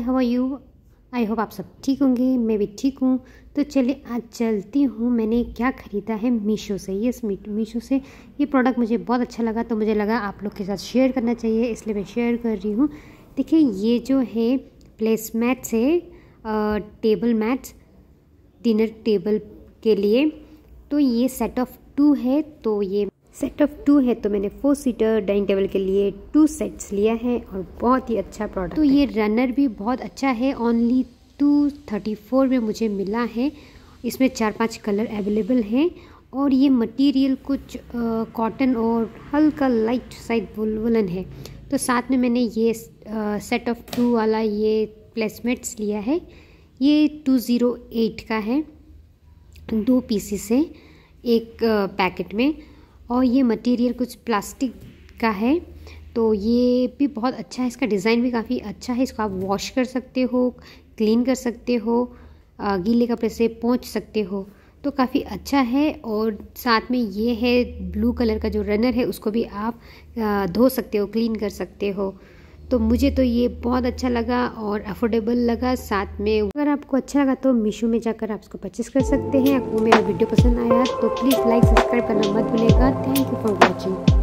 How are you. I hope आप सब ठीक होंगे, मैं भी ठीक हूँ। तो चलिए आज चलती हूँ मैंने क्या ख़रीदा है मीशो से। यस, मीशो से ये प्रोडक्ट मुझे बहुत अच्छा लगा, तो मुझे लगा आप लोग के साथ शेयर करना चाहिए, इसलिए मैं शेयर कर रही हूँ। देखिए ये जो है प्लेस मैट्स है, टेबल मैट्स डिनर टेबल के लिए। तो ये सेट ऑफ 2 है, तो ये सेट ऑफ 2 है, तो मैंने 4 सीटर डाइनिंग टेबल के लिए 2 सेट्स लिया है और बहुत ही अच्छा प्रोडक्ट। तो ये रनर भी बहुत अच्छा है, ओनली 234 में मुझे मिला है। इसमें 4-5 कलर अवेलेबल हैं और ये मटेरियल कुछ कॉटन और हल्का लाइट साइड वुलन है। तो साथ में मैंने ये सेट ऑफ 2 वाला ये प्लेसमेट्स लिया है। ये 208 का है, 2 पीसेस है एक पैकेट में, और ये मटेरियल कुछ प्लास्टिक का है। तो ये भी बहुत अच्छा है, इसका डिज़ाइन भी काफ़ी अच्छा है। इसको आप वॉश कर सकते हो, क्लीन कर सकते हो, गीले कपड़े से पोंछ सकते हो, तो काफ़ी अच्छा है। और साथ में ये है ब्लू कलर का जो रनर है, उसको भी आप धो सकते हो, क्लीन कर सकते हो। तो मुझे तो ये बहुत अच्छा लगा और अफोर्डेबल लगा। साथ में अगर आपको अच्छा लगा तो मीशो में जाकर आप इसको परचेस कर सकते हैं। आपको मेरा वीडियो पसंद आया तो प्लीज़ लाइक सब्सक्राइब करना मत भूलिएगा। Thank you for watching.